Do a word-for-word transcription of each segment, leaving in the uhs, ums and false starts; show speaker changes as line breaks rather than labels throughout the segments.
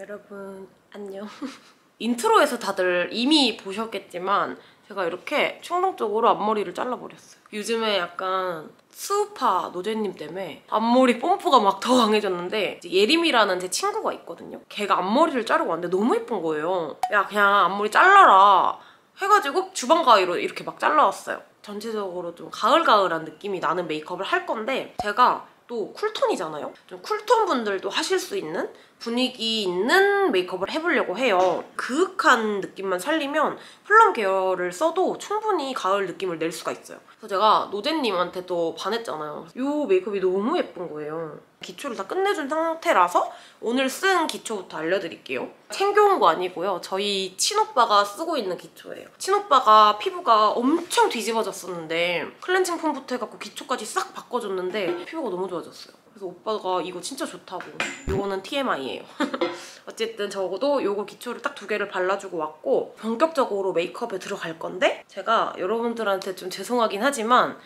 여러분 안녕. 인트로에서 다들 이미 보셨겠지만 제가 이렇게 충동적으로 앞머리를 잘라버렸어요. 요즘에 약간 스우파 노제님 때문에 앞머리 펌프가 막 더 강해졌는데 예림이라는 제 친구가 있거든요. 걔가 앞머리를 자르고 왔는데 너무 예쁜 거예요. 야 그냥 앞머리 잘라라 해가지고 주방 가위로 이렇게 막 잘라왔어요. 전체적으로 좀 가을가을한 느낌이 나는 메이크업을 할 건데 제가 또 쿨톤이잖아요. 좀 쿨톤 분들도 하실 수 있는 분위기 있는 메이크업을 해보려고 해요. 그윽한 느낌만 살리면 플럼 계열을 써도 충분히 가을 느낌을 낼 수가 있어요. 그래서 제가 노제님한테 또 반했잖아요. 이 메이크업이 너무 예쁜 거예요. 기초를 다 끝내준 상태라서 오늘 쓴 기초부터 알려드릴게요. 챙겨온 거 아니고요. 저희 친오빠가 쓰고 있는 기초예요. 친오빠가 피부가 엄청 뒤집어졌었는데 클렌징 폼부터 해갖고 기초까지 싹 바꿔줬는데 피부가 너무 좋아졌어요. 그래서 오빠가 이거 진짜 좋다고. 이거는 티엠아이예요. 어쨌든 적어도 이거 기초를 딱 두 개를 발라주고 왔고 본격적으로 메이크업에 들어갈 건데 제가 여러분들한테 좀 죄송하긴 하지만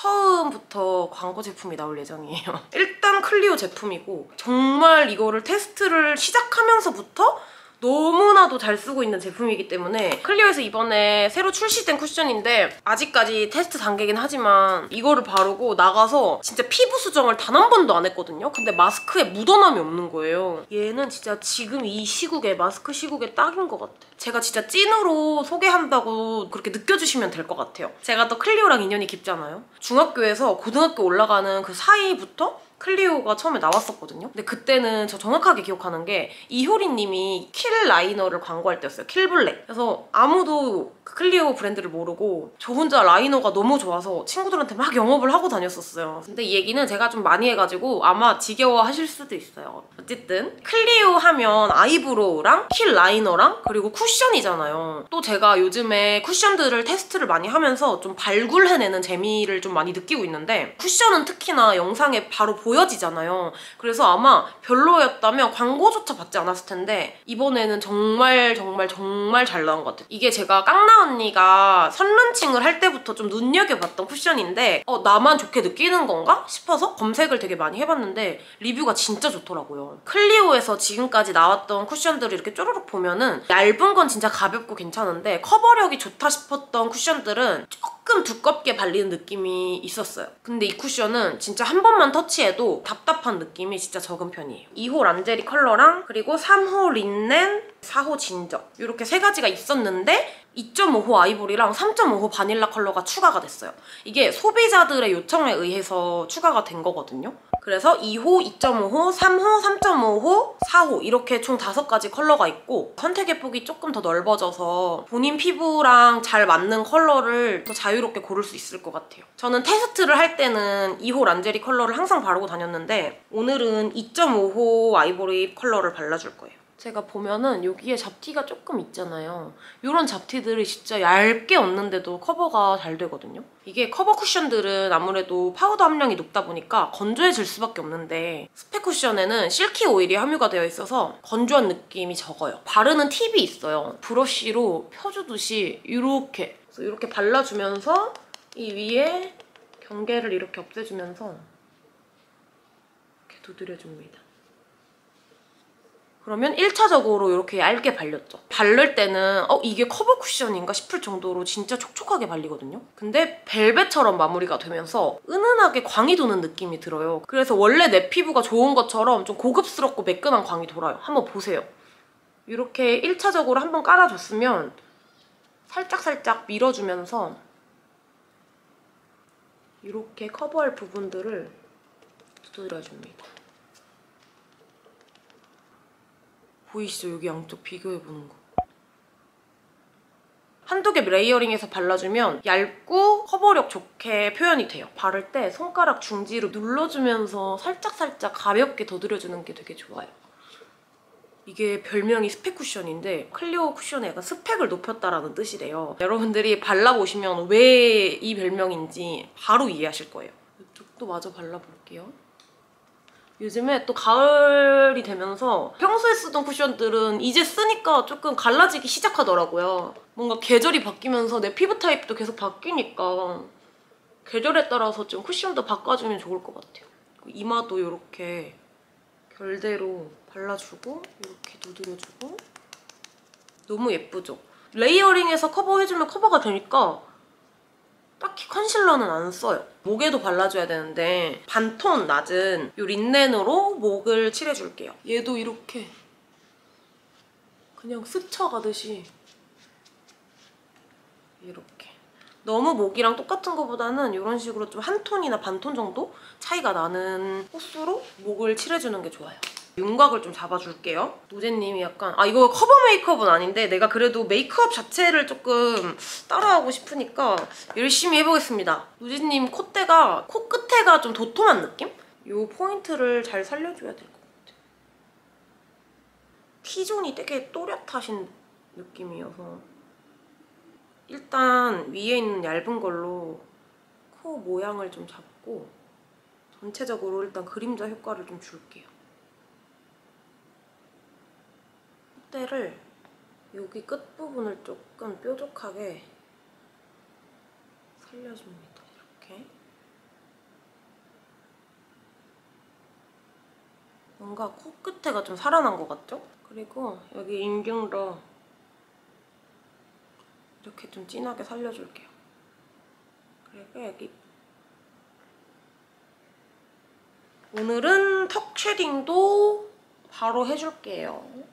처음부터 광고 제품이 나올 예정이에요. 일단 클리오 제품이고 정말 이거를 테스트를 시작하면서부터 너무나도 잘 쓰고 있는 제품이기 때문에 클리오에서 이번에 새로 출시된 쿠션인데 아직까지 테스트 단계긴 하지만 이거를 바르고 나가서 진짜 피부 수정을 단 한 번도 안 했거든요. 근데 마스크에 묻어남이 없는 거예요. 얘는 진짜 지금 이 시국에 마스크 시국에 딱인 것 같아. 제가 진짜 찐으로 소개한다고 그렇게 느껴주시면 될 것 같아요. 제가 또 클리오랑 인연이 깊잖아요. 중학교에서 고등학교 올라가는 그 사이부터 클리오가 처음에 나왔었거든요. 근데 그때는 저 정확하게 기억하는 게 이효리님이 킬 라이너를 광고할 때였어요. 킬블랙. 그래서 아무도 그 클리오 브랜드를 모르고 저 혼자 라이너가 너무 좋아서 친구들한테 막 영업을 하고 다녔었어요. 근데 이 얘기는 제가 좀 많이 해가지고 아마 지겨워하실 수도 있어요. 어쨌든 클리오 하면 아이브로우랑 킬 라이너랑 그리고 쿠션이잖아요. 또 제가 요즘에 쿠션들을 테스트를 많이 하면서 좀 발굴해내는 재미를 좀 많이 느끼고 있는데 쿠션은 특히나 영상에 바로 보여지잖아요. 그래서 아마 별로였다면 광고조차 받지 않았을 텐데 이번에는 정말 정말 정말 잘 나온 것 같아요. 이게 제가 깡나 언니가 선런칭을 할 때부터 좀 눈여겨봤던 쿠션인데 어 나만 좋게 느끼는 건가 싶어서 검색을 되게 많이 해봤는데 리뷰가 진짜 좋더라고요. 클리오에서 지금까지 나왔던 쿠션들을 이렇게 쪼르륵 보면은 얇은 건 진짜 가볍고 괜찮은데 커버력이 좋다 싶었던 쿠션들은 조금 두껍게 발리는 느낌이 있었어요. 근데 이 쿠션은 진짜 한 번만 터치해도 답답한 느낌이 진짜 적은 편이에요. 이 호 란제리 컬러랑 그리고 삼 호 린넨, 사 호 진저 이렇게 세 가지가 있었는데 이 점 오 호 아이보리랑 삼 점 오 호 바닐라 컬러가 추가가 됐어요. 이게 소비자들의 요청에 의해서 추가가 된 거거든요. 그래서 이 호, 이 점 오 호, 삼 호, 삼 점 오 호, 사 호 이렇게 총 다섯 가지 컬러가 있고 선택의 폭이 조금 더 넓어져서 본인 피부랑 잘 맞는 컬러를 더 자유롭게 고를 수 있을 것 같아요. 저는 테스트를 할 때는 이 호 란제리 컬러를 항상 바르고 다녔는데 오늘은 이 점 오 호 아이보리 컬러를 발라줄 거예요. 제가 보면은 여기에 잡티가 조금 있잖아요. 이런 잡티들이 진짜 얇게 얹는데도 커버가 잘 되거든요. 이게 커버 쿠션들은 아무래도 파우더 함량이 높다 보니까 건조해질 수밖에 없는데 스펙 쿠션에는 실키 오일이 함유가 되어 있어서 건조한 느낌이 적어요. 바르는 팁이 있어요. 브러쉬로 펴주듯이 이렇게 그래서 이렇게 발라주면서 이 위에 경계를 이렇게 없애주면서 이렇게 두드려줍니다. 그러면 일 차적으로 이렇게 얇게 발렸죠. 바를 때는 어 이게 커버 쿠션인가 싶을 정도로 진짜 촉촉하게 발리거든요. 근데 벨벳처럼 마무리가 되면서 은은하게 광이 도는 느낌이 들어요. 그래서 원래 내 피부가 좋은 것처럼 좀 고급스럽고 매끈한 광이 돌아요. 한번 보세요. 이렇게 일 차적으로 한번 깔아줬으면 살짝살짝 밀어주면서 이렇게 커버할 부분들을 두드려줍니다. 보이시죠? 여기 양쪽 비교해보는 거. 한두 개 레이어링해서 발라주면 얇고 커버력 좋게 표현이 돼요. 바를 때 손가락 중지로 눌러주면서 살짝살짝 가볍게 더드려주는 게 되게 좋아요. 이게 별명이 스펙 쿠션인데 클리오 쿠션에 약간 스펙을 높였다라는 뜻이래요. 여러분들이 발라보시면 왜 이 별명인지 바로 이해하실 거예요. 이쪽도 마저 발라볼게요. 요즘에 또 가을이 되면서 평소에 쓰던 쿠션들은 이제 쓰니까 조금 갈라지기 시작하더라고요. 뭔가 계절이 바뀌면서 내 피부 타입도 계속 바뀌니까 계절에 따라서 좀 쿠션도 바꿔주면 좋을 것 같아요. 이마도 이렇게 결대로 발라주고 이렇게 두드려주고. 너무 예쁘죠? 레이어링해서 커버해주면 커버가 되니까 딱히 컨실러는 안 써요. 목에도 발라줘야 되는데 반톤 낮은 이 린넨으로 목을 칠해줄게요. 얘도 이렇게 그냥 스쳐가듯이 이렇게. 너무 목이랑 똑같은 것보다는 이런 식으로 좀 한 톤이나 반톤 정도 차이가 나는 호수로 목을 칠해주는 게 좋아요. 윤곽을 좀 잡아줄게요. 노제님이 약간 아 이거 커버 메이크업은 아닌데 내가 그래도 메이크업 자체를 조금 따라하고 싶으니까 열심히 해보겠습니다. 노제님 콧대가 코끝에가 좀 도톰한 느낌? 이 포인트를 잘 살려줘야 될 것 같아요. T존이 되게 또렷하신 느낌이어서 일단 위에 있는 얇은 걸로 코 모양을 좀 잡고 전체적으로 일단 그림자 효과를 좀 줄게요. 콧대를 여기 끝부분을 조금 뾰족하게 살려줍니다. 이렇게. 뭔가 코끝에가 좀 살아난 것 같죠? 그리고 여기 인중도 이렇게 좀 진하게 살려줄게요. 그리고 여기 오늘은 턱 쉐딩도 바로 해줄게요.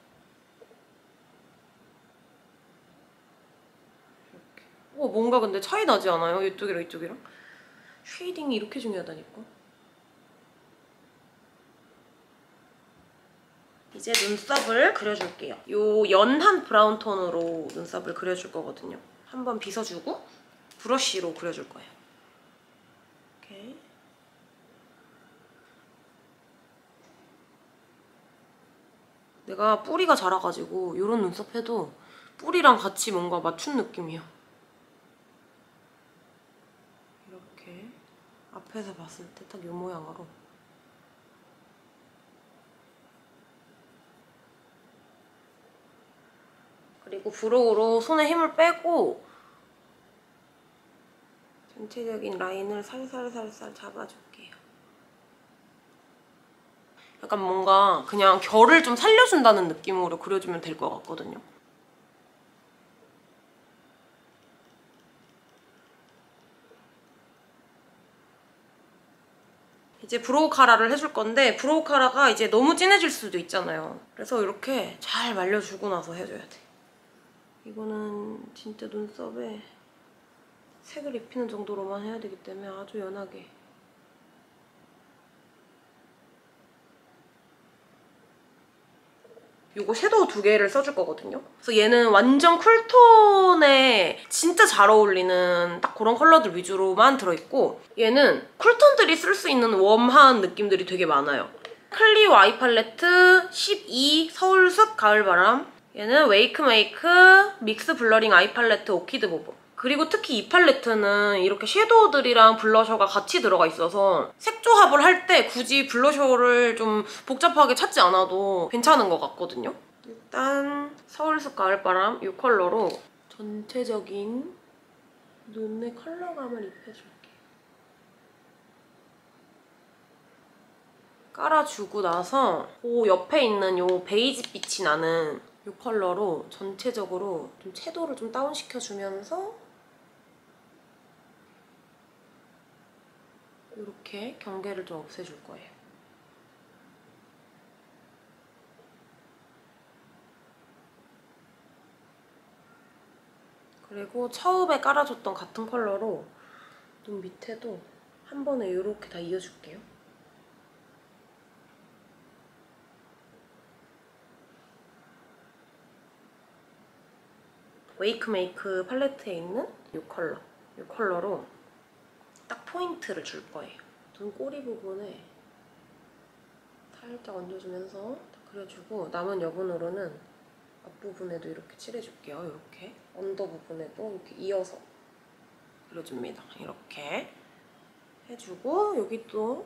어, 뭔가 근데 차이 나지 않아요? 이쪽이랑 이쪽이랑? 쉐이딩이 이렇게 중요하다니까? 이제 눈썹을 그려줄게요. 요 연한 브라운 톤으로 눈썹을 그려줄 거거든요. 한번 빗어주고 브러쉬로 그려줄 거예요. 이렇게. 내가 뿌리가 자라가지고 이런 눈썹 해도 뿌리랑 같이 뭔가 맞춘 느낌이야. 이렇게 앞에서 봤을 때 딱 이 모양으로. 그리고 브로우로 손에 힘을 빼고 전체적인 라인을 살살살살 잡아줄게요. 약간 뭔가 그냥 결을 좀 살려준다는 느낌으로 그려주면 될 것 같거든요. 이제 브로우 카라를 해줄 건데 브로우 카라가 이제 너무 진해질 수도 있잖아요. 그래서 이렇게 잘 말려주고 나서 해줘야 돼. 이거는 진짜 눈썹에 색을 입히는 정도로만 해야 되기 때문에 아주 연하게. 이거 섀도우 두 개를 써줄 거거든요. 그래서 얘는 완전 쿨톤에 진짜 잘 어울리는 딱 그런 컬러들 위주로만 들어있고 얘는 쿨톤들이 쓸 수 있는 웜한 느낌들이 되게 많아요. 클리오 아이 팔레트 십이 서울숲 가을바람. 얘는 웨이크메이크 믹스 블러링 아이 팔레트 오키드 보보. 그리고 특히 이 팔레트는 이렇게 섀도우들이랑 블러셔가 같이 들어가 있어서 색 조합을 할 때 굳이 블러셔를 좀 복잡하게 찾지 않아도 괜찮은 것 같거든요. 일단 서울숲 가을바람 이 컬러로 전체적인 눈의 컬러감을 입혀줄게요. 깔아주고 나서 그 옆에 있는 이 베이지빛이 나는 이 컬러로 전체적으로 좀 채도를 좀 다운시켜주면서 이렇게 경계를 좀 없애줄 거예요. 그리고 처음에 깔아줬던 같은 컬러로 눈 밑에도 한 번에 이렇게 다 이어줄게요. 웨이크메이크 팔레트에 있는 이 컬러, 이 컬러로 딱 포인트를 줄 거예요. 눈 꼬리 부분에 살짝 얹어주면서 딱 그려주고 남은 여분으로는 앞부분에도 이렇게 칠해줄게요. 이렇게 언더 부분에도 이렇게 이어서 그려줍니다. 이렇게 해주고 여기 또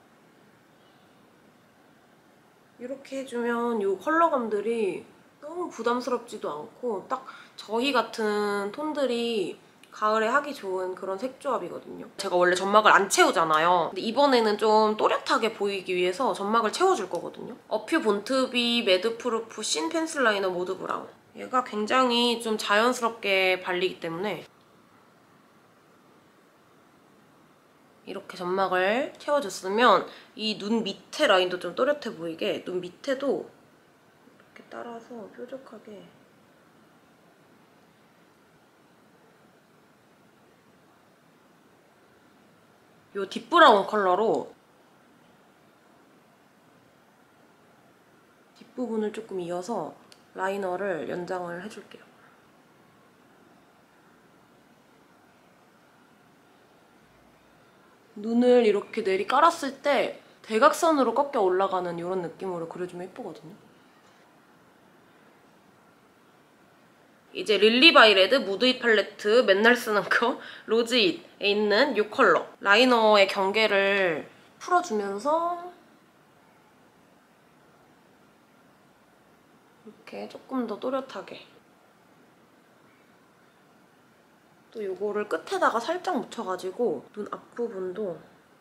이렇게 해주면 이 컬러감들이 너무 부담스럽지도 않고 딱 저희 같은 톤들이 가을에 하기 좋은 그런 색조합이거든요. 제가 원래 점막을 안 채우잖아요. 근데 이번에는 좀 또렷하게 보이기 위해서 점막을 채워줄 거거든요. 어퓨 본투비 매드프루프 신 펜슬 라이너 모드 브라운. 얘가 굉장히 좀 자연스럽게 발리기 때문에 이렇게 점막을 채워줬으면 이 눈 밑에 라인도 좀 또렷해 보이게 눈 밑에도 이렇게 따라서 뾰족하게 이 딥브라운 컬러로 뒷부분을 조금 이어서 라이너를 연장을 해줄게요. 눈을 이렇게 내리 깔았을 때 대각선으로 꺾여 올라가는 이런 느낌으로 그려주면 예쁘거든요. 이제 릴리바이레드 무드잇 팔레트 맨날 쓰는 거 로즈잇에 있는 이 컬러 라이너의 경계를 풀어주면서 이렇게 조금 더 또렷하게 또 이거를 끝에다가 살짝 묻혀가지고 눈 앞부분도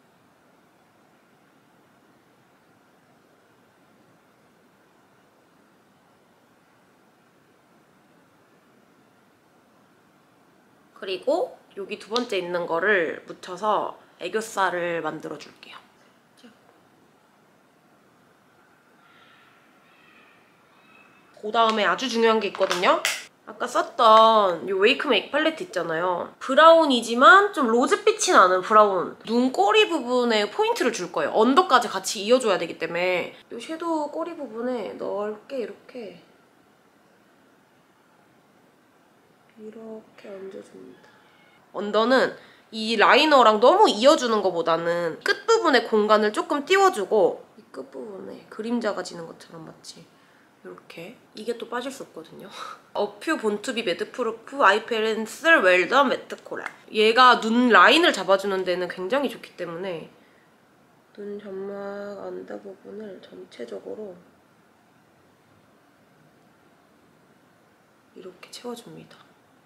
그리고 여기 두 번째 있는 거를 묻혀서 애교살을 만들어줄게요. 그 다음에 아주 중요한 게 있거든요. 아까 썼던 이 웨이크메이크 팔레트 있잖아요. 브라운이지만 좀 로즈빛이 나는 브라운. 눈꼬리 부분에 포인트를 줄 거예요. 언더까지 같이 이어줘야 되기 때문에 이 섀도우 꼬리 부분에 넓게 이렇게 이렇게 얹어줍니다. 언더는 이 라이너랑 너무 이어주는 것보다는 끝부분에 공간을 조금 띄워주고 이 끝부분에 그림자가 지는 것처럼 마치 이렇게. 이게 또 빠질 수 없거든요. 어퓨 본투비 매드프루프 아이 펜슬 웰던 매트 코랄. 얘가 눈 라인을 잡아주는 데는 굉장히 좋기 때문에 눈 점막 안대 부분을 전체적으로 이렇게 채워줍니다.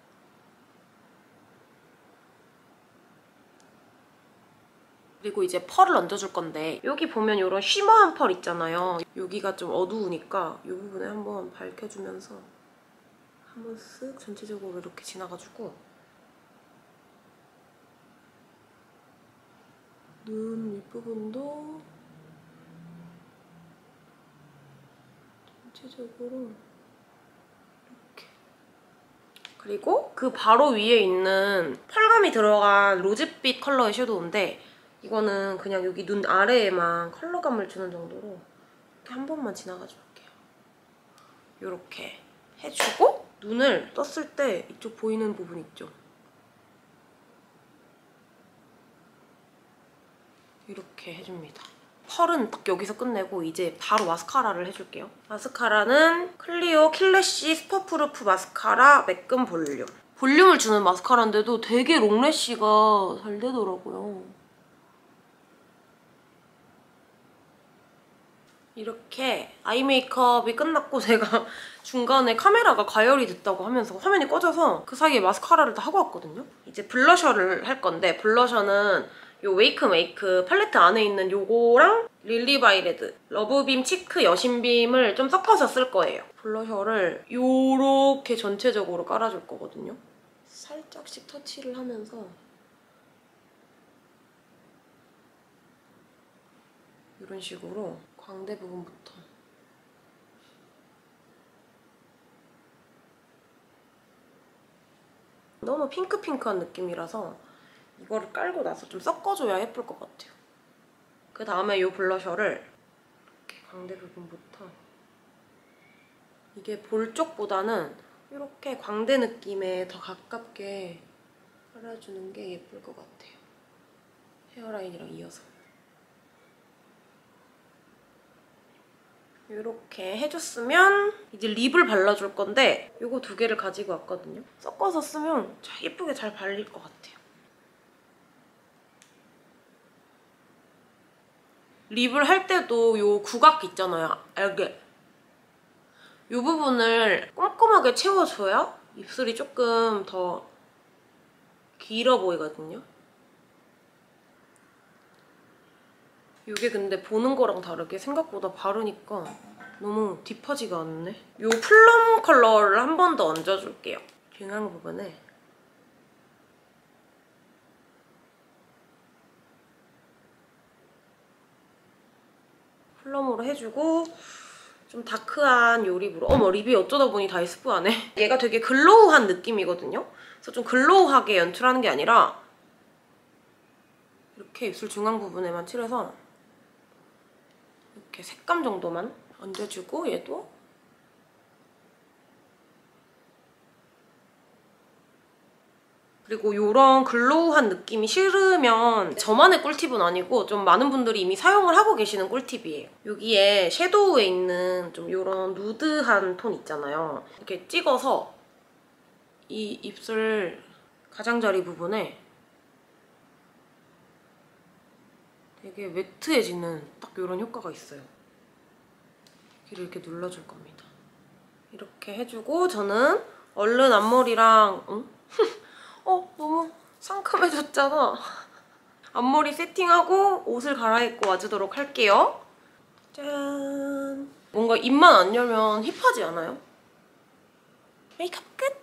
그리고 이제 펄을 얹어줄 건데 여기 보면 이런 쉬머한 펄 있잖아요. 여기가 좀 어두우니까 이 부분에 한번 밝혀주면서 한번 쓱 전체적으로 이렇게 지나가지고 눈 윗부분도 전체적으로 이렇게. 그리고 그 바로 위에 있는 펄감이 들어간 로즈빛 컬러의 섀도우인데 이거는 그냥 여기 눈 아래에만 컬러감을 주는 정도로 이렇게 한 번만 지나가 줄게요. 이렇게 해주고 눈을 떴을 때 이쪽 보이는 부분 있죠? 이렇게 해줍니다. 펄은 딱 여기서 끝내고 이제 바로 마스카라를 해줄게요. 마스카라는 클리오 킬래쉬 스퍼프루프 마스카라 매끈 볼륨. 볼륨을 주는 마스카라인데도 되게 롱래쉬가 잘 되더라고요. 이렇게 아이 메이크업이 끝났고 제가 중간에 카메라가 가열이 됐다고 하면서 화면이 꺼져서 그 사이에 마스카라를 다 하고 왔거든요. 이제 블러셔를 할 건데 블러셔는 이 웨이크메이크 팔레트 안에 있는 요거랑 릴리바이레드 러브빔 치크 여신빔을 좀 섞어서 쓸 거예요. 블러셔를 요렇게 전체적으로 깔아줄 거거든요. 살짝씩 터치를 하면서 이런 식으로 광대 부분부터 너무 핑크핑크한 느낌이라서 이거를 깔고 나서 좀 섞어줘야 예쁠 것 같아요. 그 다음에 이 블러셔를 이렇게 광대 부분부터 이게 볼 쪽보다는 이렇게 광대 느낌에 더 가깝게 깔아주는 게 예쁠 것 같아요. 헤어라인이랑 이어서. 이렇게 해줬으면 이제 립을 발라줄 건데 이거 두 개를 가지고 왔거든요. 섞어서 쓰면 잘 예쁘게 잘 발릴 것 같아요. 립을 할 때도 이 구각 있잖아요. 이렇게 이 부분을 꼼꼼하게 채워줘야 입술이 조금 더 길어 보이거든요. 이게 근데 보는 거랑 다르게 생각보다 바르니까 너무 딥하지가 않네. 이 플럼 컬러를 한 번 더 얹어줄게요. 중앙 부분에. 플럼으로 해주고 좀 다크한 요 립으로. 어머, 립이 어쩌다 보니 다 에스쁘하네. 얘가 되게 글로우한 느낌이거든요. 그래서 좀 글로우하게 연출하는 게 아니라 이렇게 입술 중앙 부분에만 칠해서 이렇게 색감 정도만 얹어주고 얘도 그리고 이런 글로우한 느낌이 싫으면 저만의 꿀팁은 아니고 좀 많은 분들이 이미 사용을 하고 계시는 꿀팁이에요. 여기에 섀도우에 있는 좀 이런 누드한 톤 있잖아요. 이렇게 찍어서 이 입술 가장자리 부분에 되게 매트해지는 딱 이런 효과가 있어요. 여기를 이렇게 눌러줄 겁니다. 이렇게 해주고 저는 얼른 앞머리랑 응? 어, 너무 상큼해졌잖아. 앞머리 세팅하고 옷을 갈아입고 와주도록 할게요. 짠! 뭔가 입만 안 열면 힙하지 않아요? 메이크업 끝!